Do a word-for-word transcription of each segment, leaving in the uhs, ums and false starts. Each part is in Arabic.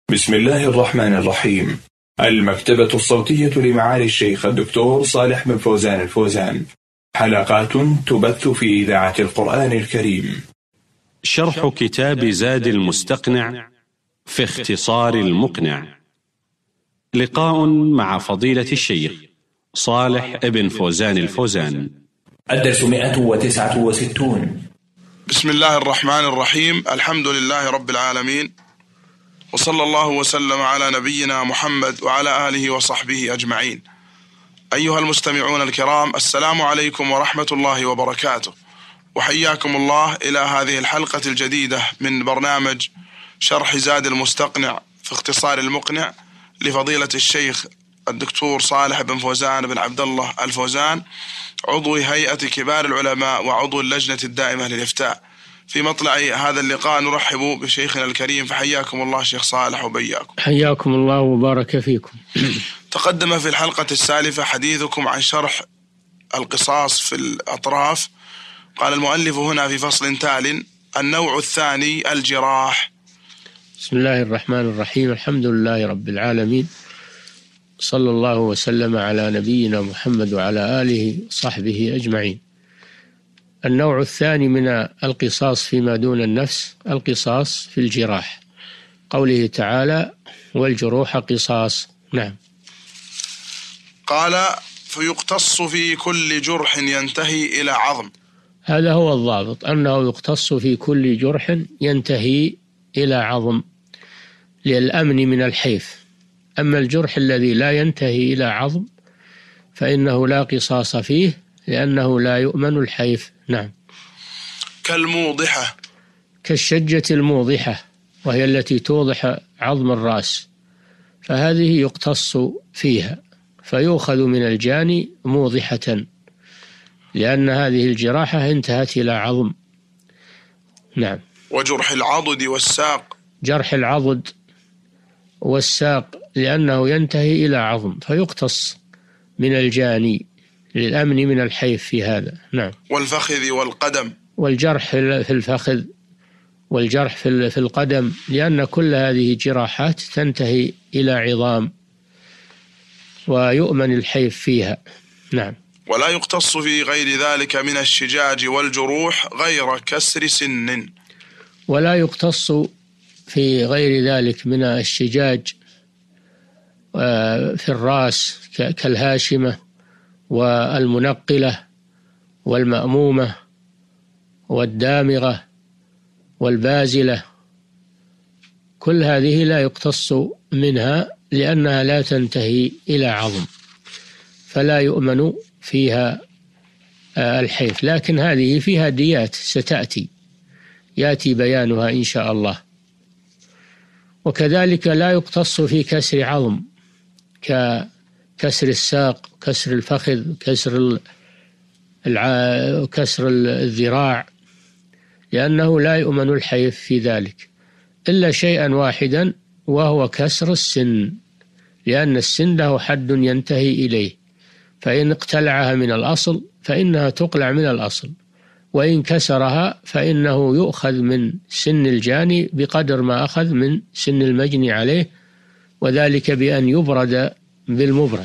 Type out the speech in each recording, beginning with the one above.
بسم الله الرحمن الرحيم. المكتبة الصوتية لمعالي الشيخ الدكتور صالح بن فوزان الفوزان، حلقات تبث في إذاعة القرآن الكريم. شرح كتاب زاد المستقنع في اختصار المقنع، لقاء مع فضيلة الشيخ صالح بن فوزان الفوزان. الدرس مئة وتسعة وستون. بسم الله الرحمن الرحيم. الحمد لله رب العالمين، وصلى الله وسلم على نبينا محمد وعلى آله وصحبه أجمعين. أيها المستمعون الكرام، السلام عليكم ورحمة الله وبركاته، وحياكم الله إلى هذه الحلقة الجديدة من برنامج شرح زاد المستقنع في اختصار المقنع لفضيلة الشيخ الدكتور صالح بن فوزان بن عبد الله الفوزان، عضو هيئة كبار العلماء وعضو اللجنة الدائمة للإفتاء. في مطلع هذا اللقاء نرحب بشيخنا الكريم، فحياكم الله شيخ صالح وبياكم. حياكم الله وبارك فيكم. تقدم في الحلقة السالفة حديثكم عن شرح القصاص في الأطراف. قال المؤلف هنا في فصل تال: النوع الثاني الجراح. بسم الله الرحمن الرحيم. الحمد لله رب العالمين، صلى الله وسلم على نبينا محمد وعلى آله وصحبه أجمعين. النوع الثاني من القصاص فيما دون النفس القصاص في الجراح، قوله تعالى: والجروح قصاص. نعم. قال: فيقتص في كل جرح ينتهي إلى عظم. هذا هو الضابط، أنه يقتص في كل جرح ينتهي إلى عظم للأمن من الحيف. أما الجرح الذي لا ينتهي إلى عظم فإنه لا قصاص فيه، لأنه لا يؤمن الحيف. نعم. كالموضحة، كالشجة الموضحة، وهي التي توضح عظم الرأس، فهذه يقتص فيها، فيؤخذ من الجاني موضحة، لأن هذه الجراحة انتهت إلى عظم. نعم. وجرح العضد والساق، جرح العضد والساق لأنه ينتهي إلى عظم، فيقتص من الجاني للأمن من الحيف في هذا. نعم. والفخذ والقدم، والجرح في الفخذ والجرح في القدم، لأن كل هذه جراحات تنتهي إلى عظام ويؤمن الحيف فيها. نعم. ولا يقتص في غير ذلك من الشجاج والجروح غير كسر سن. ولا يقتص في غير ذلك من الشجاج في الرأس كالهاشمة والمنقلة والمأمومة والدامغة والبازلة، كل هذه لا يقتص منها، لأنها لا تنتهي إلى عظم، فلا يؤمن فيها الحيف. لكن هذه فيها ديات ستأتي، يأتي بيانها إن شاء الله. وكذلك لا يقتص في كسر عظم ككسر الساق، كسر الفخذ، كسر الع... كسر الذراع، لأنه لا يؤمن الحيف في ذلك، إلا شيئا واحدا، وهو كسر السن، لأن السن له حد ينتهي إليه، فإن اقتلعها من الأصل فإنها تقلع من الأصل، وإن كسرها فإنه يؤخذ من سن الجاني بقدر ما أخذ من سن المجني عليه، وذلك بأن يبرد بالمبرد.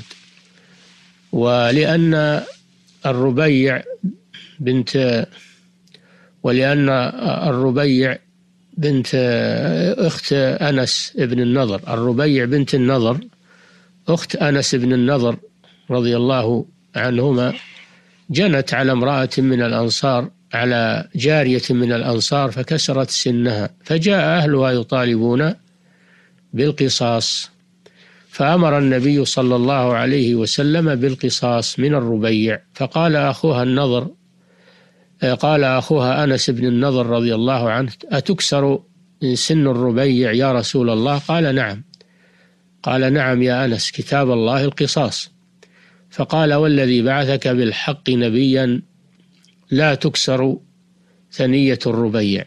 ولأن الربيع بنت ولأن الربيع بنت أخت أنس بن النضر، الربيع بنت النضر أخت أنس بن النضر رضي الله عنهما، جنت على امرأة من الأنصار، على جارية من الأنصار، فكسرت سنها، فجاء أهلها يطالبون بالقصاص، فأمر النبي صلى الله عليه وسلم بالقصاص من الربيع. فقال أخوها النضر قال أخوها أنس بن النضر رضي الله عنه: أتكسر سن الربيع يا رسول الله؟ قال: نعم. قال: نعم يا أنس، كتاب الله القصاص. فقال: والذي بعثك بالحق نبيا لا تكسر ثنية الربيع.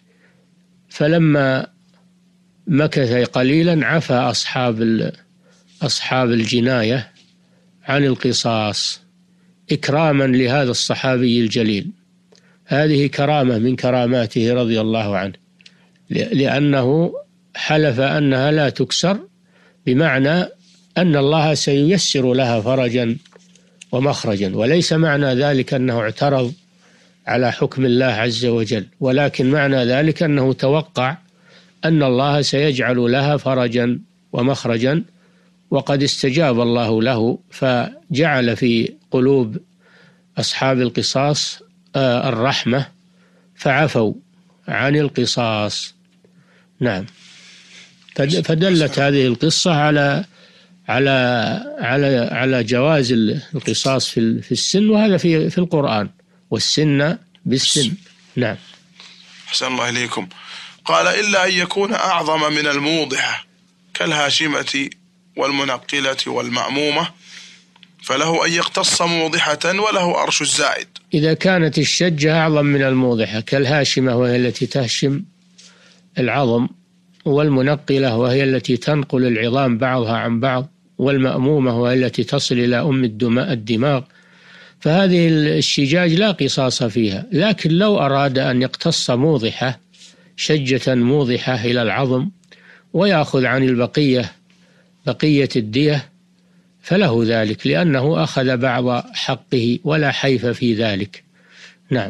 فلما مكث قليلا عفى أصحاب أصحاب الجناية عن القصاص إكراما لهذا الصحابي الجليل. هذه كرامة من كراماته رضي الله عنه، لأنه حلف أنها لا تكسر، بمعنى أن الله سييسر لها فرجا ومخرجا، وليس معنى ذلك أنه اعترض على حكم الله عز وجل، ولكن معنى ذلك أنه توقع أن الله سيجعل لها فرجا ومخرجا، وقد استجاب الله له، فجعل في قلوب أصحاب القصاص الرحمة فعفوا عن القصاص. نعم. فدلت هذه القصة على على على على جواز القصاص في في السن، وهذا في في القرآن، والسن بالسن. نعم. أحسن الله إليكم. قال: إلا أن يكون أعظم من الموضحة كالهاشمة والمنقلة والمأمومة، فله أن يقتص موضحة وله أرش الزائد. إذا كانت الشجة أعظم من الموضحة كالهاشمة وهي التي تهشم العظم، والمنقلة وهي التي تنقل العظام بعضها عن بعض، والمأمومة وهي التي تصل إلى أم الدماغ، فهذه الشجاج لا قصاص فيها. لكن لو أراد أن يقتص موضحة، شجة موضحة إلى العظم، ويأخذ عن البقية بقية الدية، فله ذلك، لأنه أخذ بعض حقه ولا حيف في ذلك. نعم.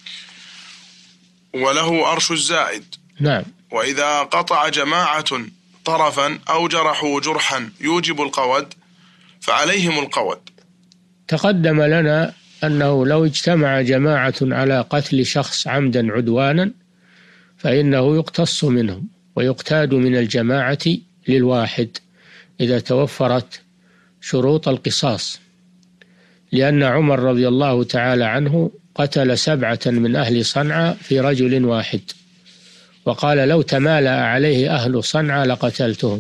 وله أرش الزائد. نعم. وإذا قطع جماعة طرفا أو جرحوا جرحا يوجب القود فعليهم القود. تقدم لنا أنه لو اجتمع جماعة على قتل شخص عمدا عدوانا فإنه يقتص منهم، ويقتاد من الجماعة للواحد إذا توفرت شروط القصاص، لأن عمر رضي الله تعالى عنه قتل سبعة من أهل صنعاء في رجل واحد، وقال: لو تمالأ عليه أهل صنعاء لقتلتهم،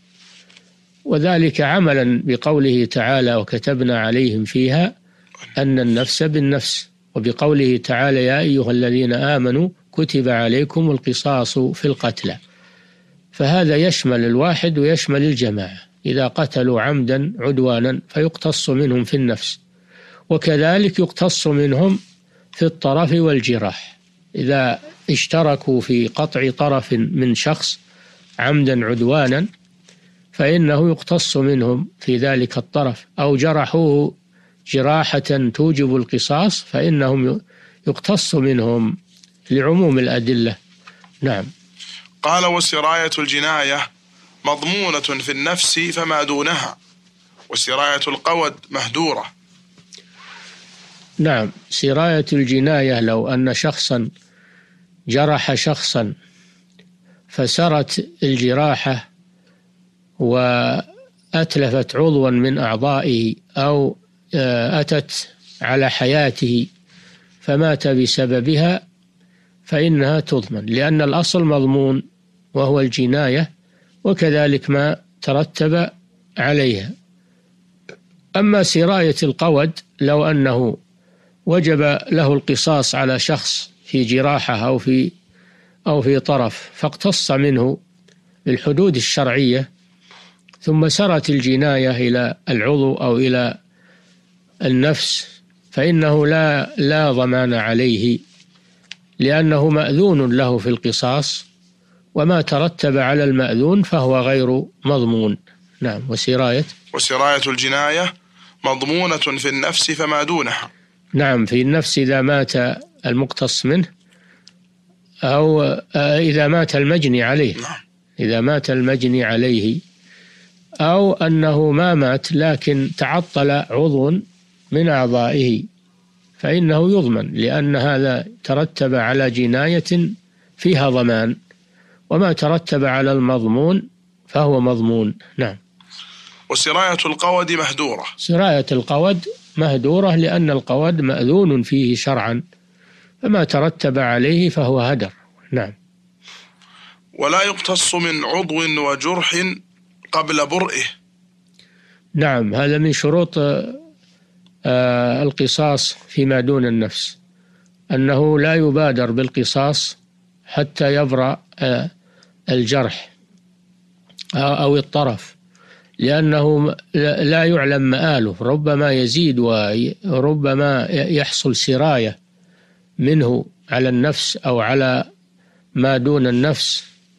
وذلك عملا بقوله تعالى: وكتبنا عليهم فيها أن النفس بالنفس، وبقوله تعالى: يا أيها الذين آمنوا كتب عليكم القصاص في القتلى. فهذا يشمل الواحد ويشمل الجماعة، إذا قتلوا عمدا عدوانا فيقتص منهم في النفس، وكذلك يقتص منهم في الطرف والجراح، إذا اشتركوا في قطع طرف من شخص عمدا عدوانا فإنه يقتص منهم في ذلك الطرف، أو جرحوه جراحة توجب القصاص فإنهم يقتص منهم لعموم الأدلة. نعم. قال: وسراية الجناية مضمونة في النفس فما دونها، وسراية القود مهدورة. نعم. سراية الجناية لو أن شخصا جرح شخصا فسرت الجراحة وأتلفت عضوا من أعضائه أو أتت على حياته فمات بسببها فإنها تضمن، لأن الأصل مضمون وهو الجناية، وكذلك ما ترتب عليها. أما سراية القود لو أنه وجب له القصاص على شخص في جراحة أو في أو في طرف فاقتص منه بالحدود الشرعية، ثم سرت الجناية إلى العضو أو إلى النفس، فإنه لا لا ضمان عليه، لأنه مأذون له في القصاص، وما ترتب على المأذون فهو غير مضمون. نعم. وسراية وسراية الجناية مضمونة في النفس فما دونها. نعم. في النفس إذا مات المقتص منه، أو إذا مات المجني عليه، إذا مات المجني عليه، أو أنه ما مات لكن تعطل عضو من أعضائه فإنه يضمن، لأن هذا ترتب على جناية فيها ضمان، وما ترتب على المضمون فهو مضمون. نعم. وسراية القود مهدورة. سراية القود مهدورة لأن القود مأذون فيه شرعا، فما ترتب عليه فهو هدر. نعم. ولا يقتص من عضو وجرح قبل برئه. نعم. هذا من شروط آه القصاص فيما دون النفس، أنه لا يبادر بالقصاص حتى يبرأ آه الجرح أو الطرف، لأنه لا يعلم مآله، ربما يزيد وربما يحصل سراية منه على النفس أو على ما دون النفس،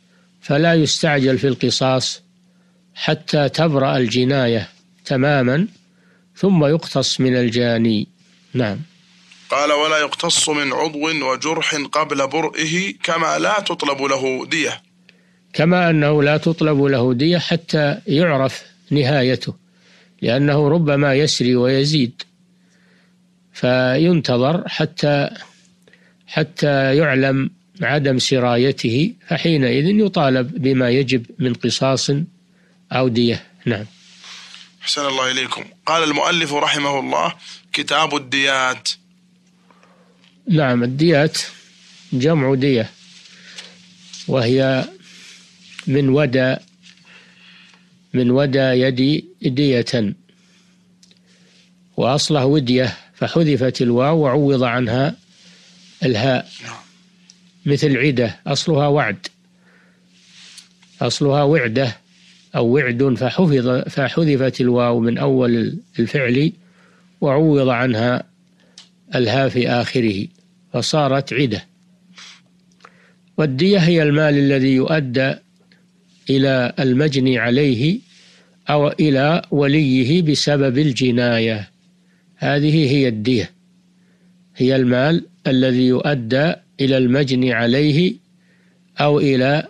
فلا يستعجل في القصاص حتى تبرأ الجناية تماما ثم يقتص من الجاني. نعم. قال ولا يقتص من عضو وجرح قبل برئه كما لا تطلب له دية. كما أنه لا تطلب له دية حتى يعرف نهايته، لأنه ربما يسري ويزيد، فينتظر حتى حتى يعلم عدم سرايته، فحينئذ يطالب بما يجب من قصاص أو دية. نعم. أحسن الله إليكم. قال المؤلف رحمه الله: كتاب الديات. نعم، الديات جمع دية، وهي من ودى من ودى يدي دية، وأصله ودية فحذفت الواو وعوض عنها الهاء، مثل عدة أصلها وعد، أصلها وعدة أو وعد، فحفظ فحذفت الواو من أول الفعل وعوض عنها الهاء في آخره فصارت عدة. والدية هي المال الذي يؤدى إلى المجني عليه أو إلى وليه بسبب الجناية، هذه هي الدية، هي المال الذي يؤدى إلى المجني عليه أو إلى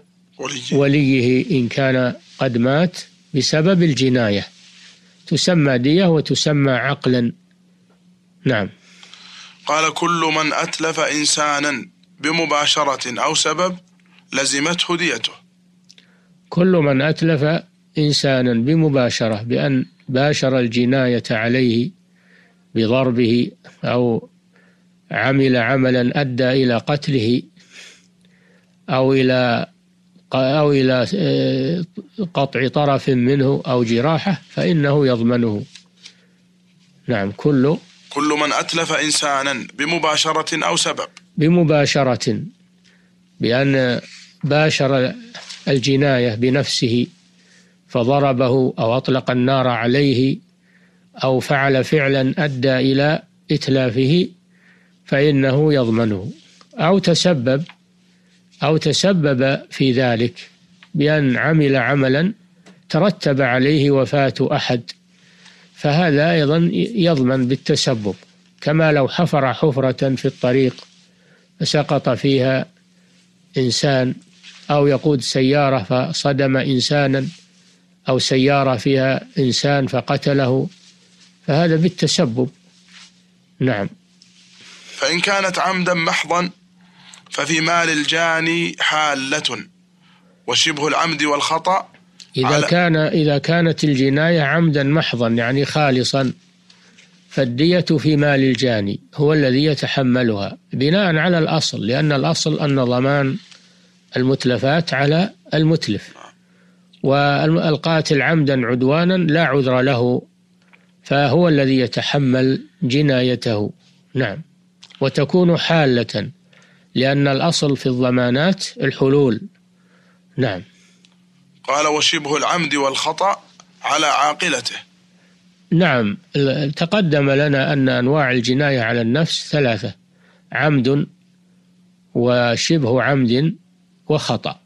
وليه إن كان قد مات بسبب الجناية، تسمى دية وتسمى عقلا. نعم. قال كل من أتلف إنسانا بمباشرة أو سبب لزمته ديته. كل من أتلف إنسانا بمباشرة، بأن باشر الجناية عليه بضربه أو عمل عملا أدى إلى قتله أو إلى أو إلى قطع طرف منه أو جراحة، فإنه يضمنه. نعم. كل كل من أتلف إنسانا بمباشرة أو سبب، بمباشرة بأن باشر الجناية بنفسه فضربه أو أطلق النار عليه أو فعل فعلا أدى إلى إتلافه فإنه يضمنه، أو تسبب أو تسبب في ذلك بأن عمل عملا ترتب عليه وفاة أحد، فهذا أيضا يضمن بالتسبب، كما لو حفر حفرة في الطريق فسقط فيها إنسان، أو يقود سيارة فصدم إنسانا، أو سيارة فيها إنسان فقتله، فهذا بالتسبب. نعم. فإن كانت عمدا محضا ففي مال الجاني حالة، وشبه العمد والخطأ إذا كان إذا كانت الجناية عمدا محضا يعني خالصا، فالدية في مال الجاني هو الذي يتحملها بناء على الأصل، لأن الأصل أن ضمان المتلفات على المتلف، والقاتل عمدا عدوانا لا عذر له، فهو الذي يتحمل جنايته. نعم. وتكون حالة، لأن الأصل في الضمانات الحلول. نعم. قال وشبه العمد والخطأ على عاقلته. نعم. تقدم لنا أن أنواع الجناية على النفس ثلاثة: عمد وشبه عمد وخطأ.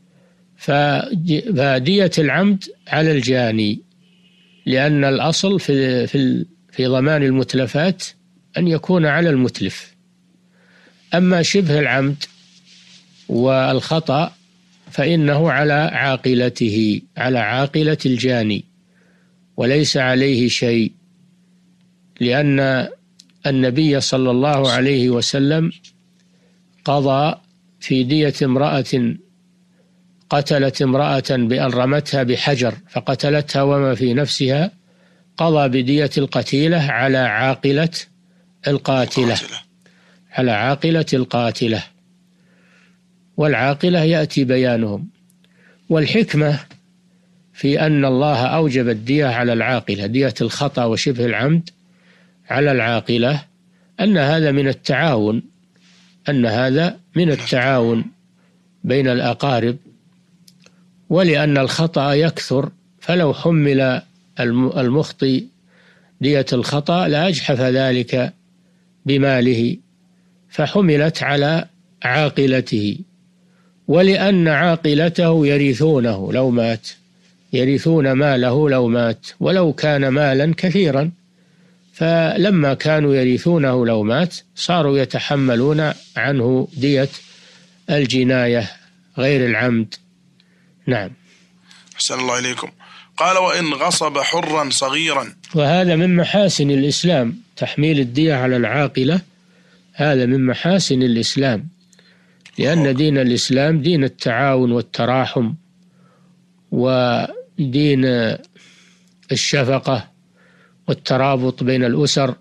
فدية العمد على الجاني، لأن الأصل في في في ضمان المتلفات أن يكون على المتلف. أما شبه العمد والخطأ فإنه على عاقلته، على عاقلة الجاني، وليس عليه شيء، لأن النبي صلى الله عليه وسلم قضى في دية امرأة قتلت امرأة بأن رمتها بحجر فقتلتها وما في نفسها، قضى بدية القتيلة على عاقلة القاتلة، على عاقلة القاتلة، والعاقلة يأتي بيانهم. والحكمة في أن الله أوجب الدية على العاقلة، دية الخطأ وشبه العمد على العاقلة، أن هذا من التعاون، أن هذا من التعاون بين الأقارب، ولأن الخطأ يكثر، فلو حمل المخطئ دية الخطأ لأجحف ذلك بماله، فحملت على عاقلته. ولأن عاقلته يرثونه لو مات، يرثون ماله لو مات ولو كان مالا كثيرا، فلما كانوا يرثونه لو مات صاروا يتحملون عنه دية الجناية غير العمد. نعم. أحسن الله إليكم. قال وإن غصب حرا صغيرا. وهذا من محاسن الإسلام، تحميل الدية على العاقلة، هذا من محاسن الإسلام، لأن دين الإسلام دين التعاون والتراحم ودين الشفقة والترابط بين الأسر.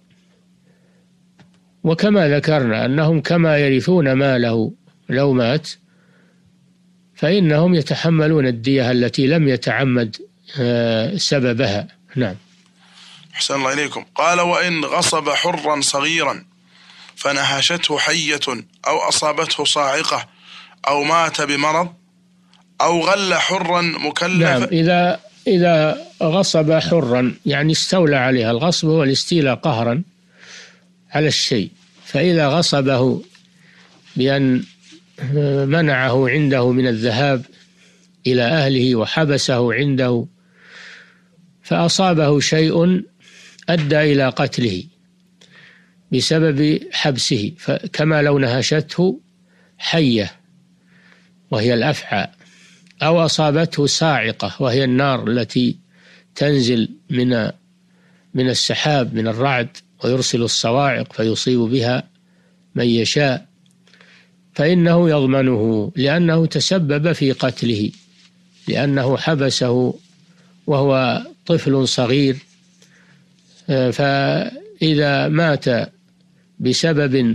وكما ذكرنا أنهم كما يرثون ماله لو مات فإنهم يتحملون الدية التي لم يتعمد سببها. نعم. أحسن الله إليكم. قال وإن غصب حرا صغيرا فنهشته حية أو أصابته صاعقة أو مات بمرض أو غل حرا مكلفا. نعم. إذا إذا غصب حرا يعني استولى عليها، الغصب هو الاستيلاء قهرا على الشيء، فإذا غصبه بأن منعه عنده من الذهاب إلى أهله وحبسه عنده فأصابه شيء أدى إلى قتله بسبب حبسه، كما لو نهشته حية وهي الأفعى، أو أصابته صاعقة وهي النار التي تنزل من من السحاب من الرعد ويرسل الصواعق فيصيب بها من يشاء، فإنه يضمنه لأنه تسبب في قتله، لأنه حبسه وهو طفل صغير. فإذا مات بسبب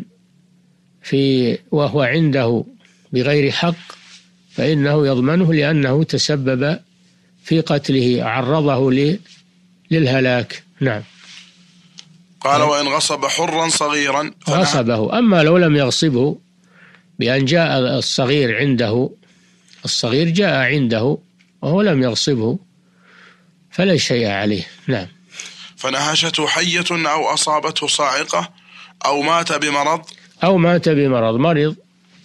في وهو عنده بغير حق فإنه يضمنه لأنه تسبب في قتله، عرضه للهلاك. نعم. قال وإن غصب حرا صغيرا غصبه. أما لو لم يغصبه بأن جاء الصغير عنده، الصغير جاء عنده وهو لم يغصبه فلا شيء عليه. نعم. فنهشته حية أو أصابته صاعقة أو مات بمرض أو مات بمرض، مرض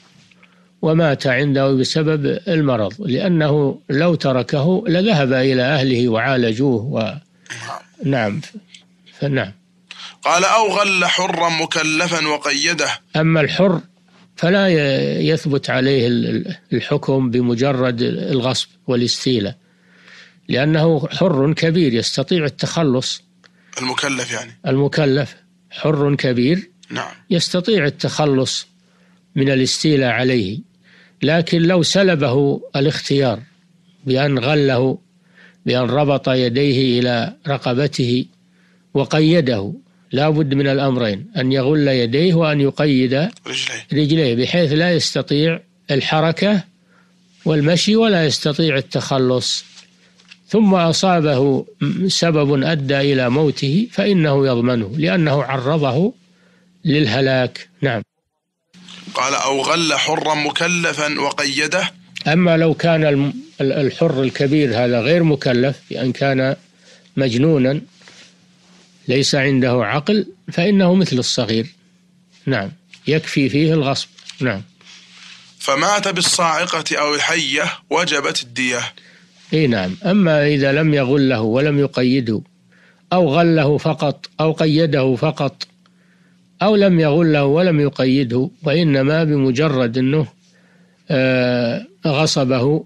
ومات عنده بسبب المرض، لأنه لو تركه لذهب إلى أهله وعالجوه و... نعم. فنعم. قال أو غل حرا مكلفا وقيده. أما الحر فلا يثبت عليه الحكم بمجرد الغصب والاستيلاء، لأنه حر كبير يستطيع التخلص. المكلف يعني المكلف حر كبير. نعم. يستطيع التخلص من الاستيلاء عليه، لكن لو سلبه الاختيار بأن غله، بأن ربط يديه إلى رقبته وقيده، لا بد من الأمرين، أن يغل يديه وأن يقيد رجليه, رجليه بحيث لا يستطيع الحركة والمشي ولا يستطيع التخلص، ثم أصابه سبب أدى إلى موته فإنه يضمنه لأنه عرضه للهلاك. نعم. قال أو غل حرا مكلفا وقيده. أما لو كان الحر الكبير هذا غير مكلف بأن كان مجنونا ليس عنده عقل فإنه مثل الصغير. نعم. يكفي فيه الغصب. نعم. فمات بالصاعقة أو الحية وجبت الدية. إيه نعم. أما إذا لم يغله ولم يقيده أو غله فقط أو قيده فقط أو لم يغله ولم يقيده، وإنما بمجرد أنه آه غصبه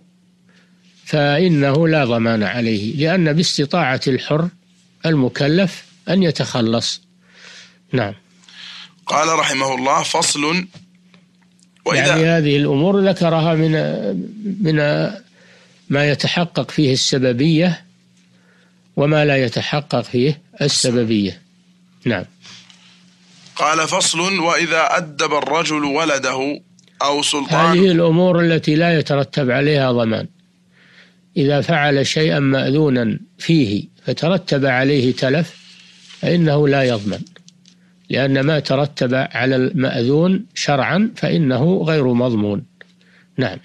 فإنه لا ضمان عليه، لأن باستطاعة الحر المكلف أن يتخلص. نعم. قال رحمه الله فصل. وإذا يعني هذه الأمور ذكرها من من ما يتحقق فيه السببية وما لا يتحقق فيه السببية. نعم. قال فصل. وإذا أدب الرجل ولده أو سلطان. هذه الأمور التي لا يترتب عليها ضمان، إذا فعل شيئا مأذونا فيه فترتب عليه تلف فإنه لا يضمن، لأن ما ترتب على المأذون شرعا فإنه غير مضمون. نعم.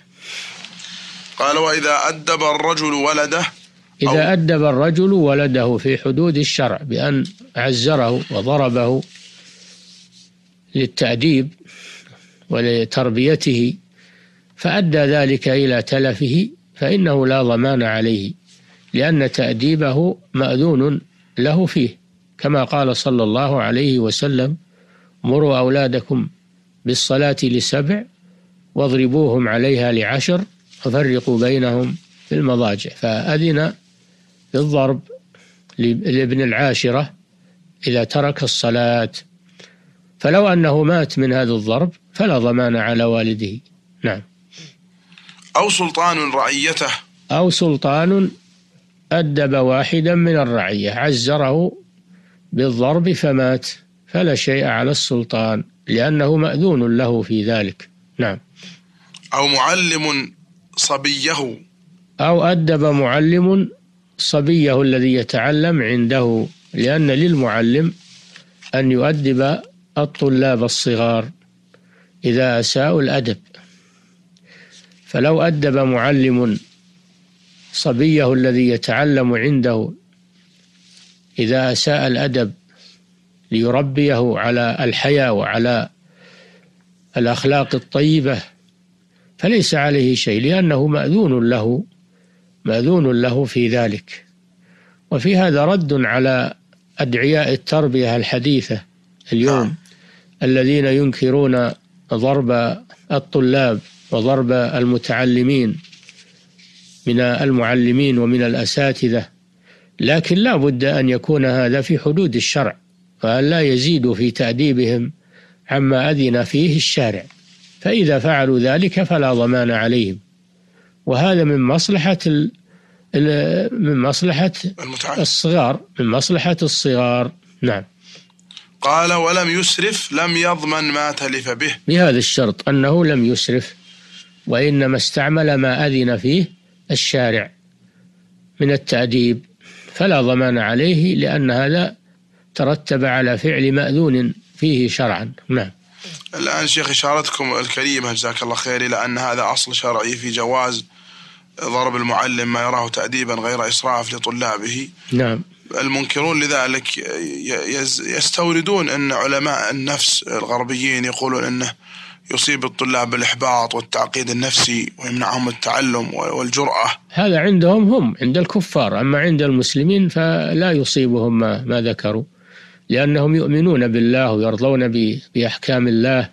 قال وإذا أدب الرجل ولده. إذا أدب الرجل ولده في حدود الشرع بأن عزره وضربه للتأديب ولتربيته فأدى ذلك إلى تلفه فإنه لا ضمان عليه، لأن تأديبه مأذون له فيه، كما قال صلى الله عليه وسلم: مروا أولادكم بالصلاة لسبع واضربوهم عليها لعشر وفرقوا بينهم في المضاجع. فأذن بالضرب لابن العاشرة إذا ترك الصلاة، فلو أنه مات من هذا الضرب فلا ضمان على والده. نعم. أو سلطان رعيته، أو سلطان أدب واحدا من الرعية عزره بالضرب فمات، فلا شيء على السلطان لأنه مأذون له في ذلك. نعم. أو معلم صبيه، أو أدب معلم صبيه الذي يتعلم عنده، لأن للمعلم أن يؤدب الطلاب الصغار إذا أساءوا الأدب. فلو أدب معلم صبيه الذي يتعلم عنده إذا أساء الأدب ليربيه على الحياء وعلى الأخلاق الطيبة فليس عليه شيء، لأنه مأذون له مأذون له في ذلك. وفي هذا رد على أدعياء التربية الحديثة اليوم الذين ينكرون ضرب الطلاب وضرب المتعلمين من المعلمين ومن الأساتذة، لكن لا بد أن يكون هذا في حدود الشرع، وأن لا يزيدوا في تأديبهم عما أذن فيه الشارع، فإذا فعلوا ذلك فلا ضمان عليهم. وهذا من مصلحة ال من مصلحة الصغار من مصلحة الصغار. نعم. قال: ولم يسرف لم يضمن ما تلف به، بهذا الشرط أنه لم يسرف، وإنما استعمل ما أذن فيه الشارع من التأديب، فلا ضمان عليه، لأن هذا ترتب على فعل مأذون فيه شرعا. نعم. الآن شيخ إشارتكم الكريمة جزاك الله خير إلى أن هذا أصل شرعي في جواز ضرب المعلم ما يراه تأديبا غير إسراف لطلابه. نعم. المنكرون لذلك يستوردون أن علماء النفس الغربيين يقولون أنه يصيب الطلاب بالإحباط والتعقيد النفسي ويمنعهم التعلم والجرأة. هذا عندهم هم عند الكفار، أما عند المسلمين فلا يصيبهم ما, ما ذكروا، لأنهم يؤمنون بالله ويرضون بأحكام الله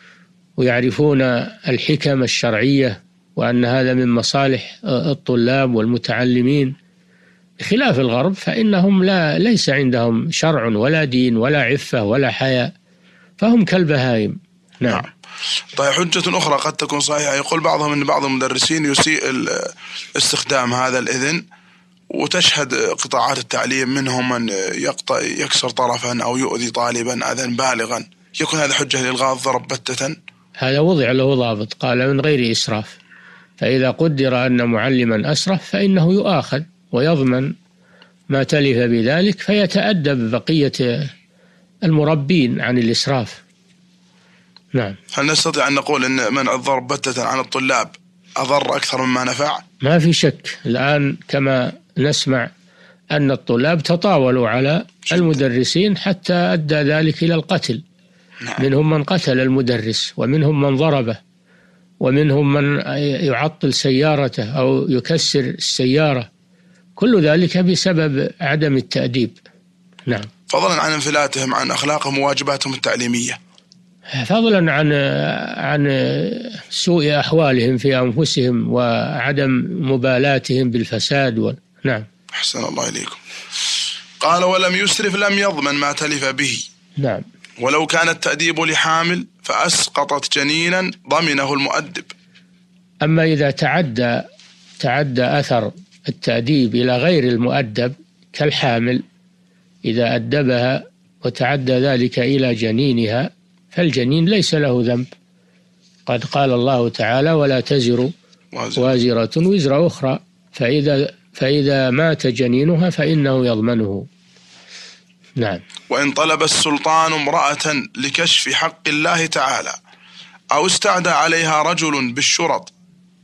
ويعرفون الحكم الشرعية وأن هذا من مصالح الطلاب والمتعلمين، بخلاف الغرب فإنهم لا ليس عندهم شرع ولا دين ولا عفة ولا حياء، فهم كالبهائم. نعم. نعم. طيب، حجة أخرى قد تكون صحيحة، يقول بعضهم أن بعض المدرسين يسيء استخدام هذا الإذن، وتشهد قطاعات التعليم منهم من يقطع يكسر طرفا أو يؤذي طالبا أذى بالغا، يكون هذا حجة لإلغاء الضرب بتة؟ هذا وضع له ضابط، قال من غير إسراف، فإذا قدر أن معلما أسرف فإنه يؤاخذ ويضمن ما تلف بذلك، فيتأدب بقية المربين عن الإسراف. نعم. هل نستطيع أن نقول أن منع الضرب بتة عن الطلاب أضر أكثر مما نفع؟ ما في شك. الآن كما نسمع أن الطلاب تطاولوا على المدرسين حتى أدى ذلك إلى القتل. نعم. منهم من قتل المدرس، ومنهم من ضربه، ومنهم من يعطل سيارته أو يكسر السيارة، كل ذلك بسبب عدم التأديب. نعم. فضلا عن انفلاتهم عن أخلاقهم وواجباتهم التعليمية، فضلا عن عن سوء أحوالهم في أنفسهم وعدم مبالاتهم بالفساد و... نعم. أحسن الله إليكم. قال: ولم يسرف لم يضمن ما تلف به. نعم. ولو كان التأديب لحامل فأسقطت جنينا ضمنه المؤدب. أما إذا تعدى تعدى أثر التأديب إلى غير المؤدب كالحامل، إذا أدبها وتعدى ذلك إلى جنينها فالجنين ليس له ذنب. قد قال الله تعالى: ولا تزر وازرة وزر أخرى، فإذا, فإذا مات جنينها فإنه يضمنه. نعم. وإن طلب السلطان امرأة لكشف حق الله تعالى أو استعدى عليها رجل بالشرط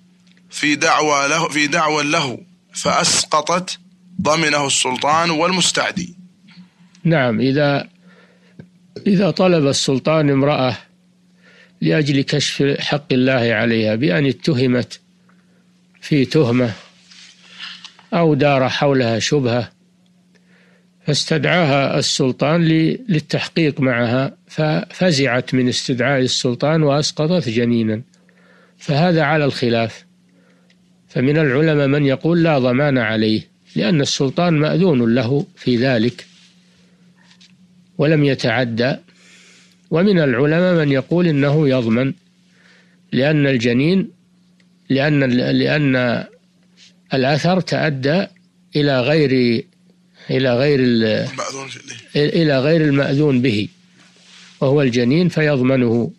في دعوى له, في دعوى له فأسقطت ضمنه السلطان والمستعدي. نعم. إذا إذا طلب السلطان امرأة لأجل كشف حق الله عليها بأن اتهمت في تهمة أو دار حولها شبهة، فاستدعاها السلطان للتحقيق معها، ففزعت من استدعاء السلطان وأسقطت جنينا، فهذا على الخلاف. فمن العلماء من يقول لا ضمان عليه لأن السلطان مأذون له في ذلك ولم يتعدى، ومن العلماء من يقول إنه يضمن لأن الجنين لأن لأن الأثر تأدى إلى غير إلى غير إلى غير المأذون به وهو الجنين، فيضمنه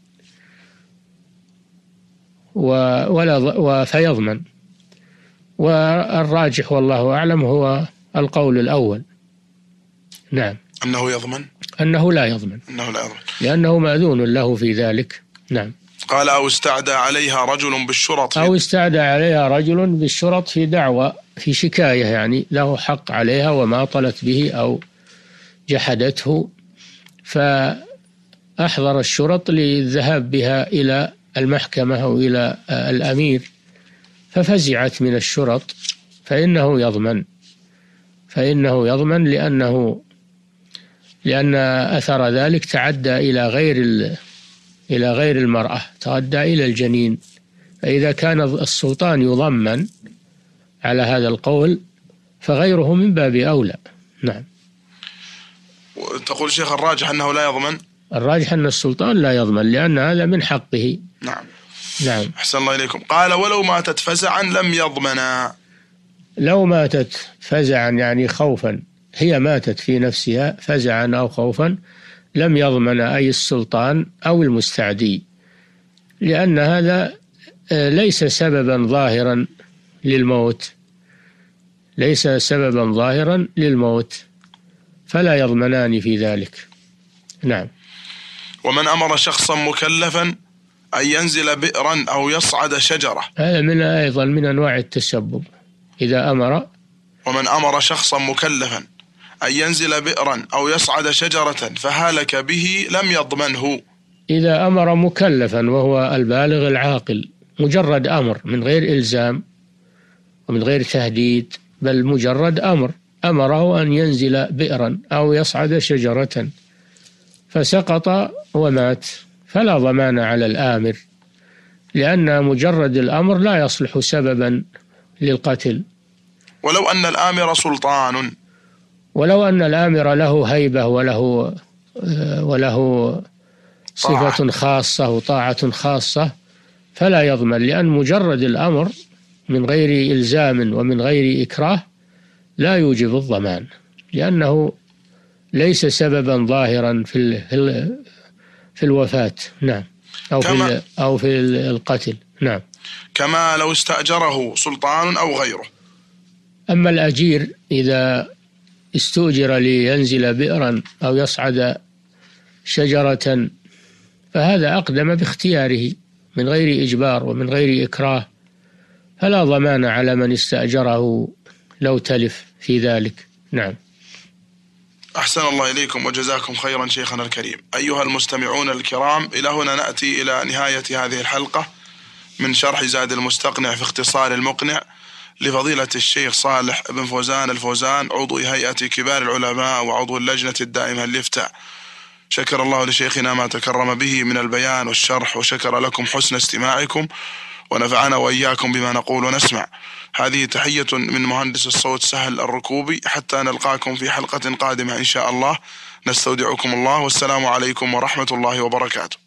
ولا فيضمن. والراجح والله أعلم هو القول الأول، نعم، أنه يضمن أنه لا يضمن أنه لا يضمن لأنه مأذون له في ذلك، نعم. قال أو استعدى عليها رجل بالشرط أو استعدى عليها رجل بالشرط في دعوة في شكاية، يعني له حق عليها وما طلت به أو جحدته، فأحضر الشرط للذهاب بها إلى المحكمة أو إلى الأمير، ففزعت من الشرط، فإنه يضمن فإنه يضمن لأنه لأن أثر ذلك تعدى إلى غير إلى غير المرأة، تعدى إلى الجنين، فإذا كان السلطان يضمن على هذا القول فغيره من باب أولى، نعم. تقول شيخ الراجح أنه لا يضمن؟ الراجح أن السلطان لا يضمن لأن هذا من حقه، نعم نعم. أحسن الله إليكم. قال ولو ماتت فزعا لم يضمنا. لو ماتت فزعا يعني خوفا، هي ماتت في نفسها فزعا أو خوفا، لم يضمن أي السلطان أو المستعدي، لأن هذا ليس سببا ظاهرا للموت ليس سببا ظاهرا للموت فلا يضمنان في ذلك، نعم. ومن أمر شخصا مكلفا أن ينزل بئرا أو يصعد شجرة، هذا من أيضا من أنواع التسبب. إذا أمر ومن أمر شخصا مكلفا أن ينزل بئرا أو يصعد شجرة فهلك به لم يضمنه. إذا أمر مكلفا وهو البالغ العاقل، مجرد أمر من غير إلزام ومن غير تهديد، بل مجرد أمر، أمره أن ينزل بئرا أو يصعد شجرة فسقط ومات، فلا ضمان على الآمر، لأن مجرد الأمر لا يصلح سببا للقتل. ولو أن الآمر سلطان ولو أن الآمر له هيبة وله وله صفة خاصة وطاعة خاصة فلا يضمن، لأن مجرد الأمر من غير إلزام ومن غير إكراه لا يوجب الضمان، لأنه ليس سببا ظاهرا في في الوفاة، نعم، أو في أو في القتل، نعم. كما لو استأجره سلطان أو غيره. أما الأجير إذا استؤجر لينزل بئرا أو يصعد شجرة فهذا أقدم باختياره من غير إجبار ومن غير إكراه، فلا ضمان على من استأجره لو تلف في ذلك، نعم. أحسن الله إليكم وجزاكم خيرا شيخنا الكريم. أيها المستمعون الكرام، إلى هنا نأتي إلى نهاية هذه الحلقة من شرح زاد المستقنع في اختصار المقنع لفضيلة الشيخ صالح بن فوزان الفوزان، عضو هيئة كبار العلماء وعضو اللجنة الدائمة للإفتاء. شكر الله لشيخنا ما تكرم به من البيان والشرح، وشكر لكم حسن استماعكم، ونفعنا وإياكم بما نقول ونسمع. هذه تحية من مهندس الصوت سهل الركوبي، حتى نلقاكم في حلقة قادمة إن شاء الله. نستودعكم الله، والسلام عليكم ورحمة الله وبركاته.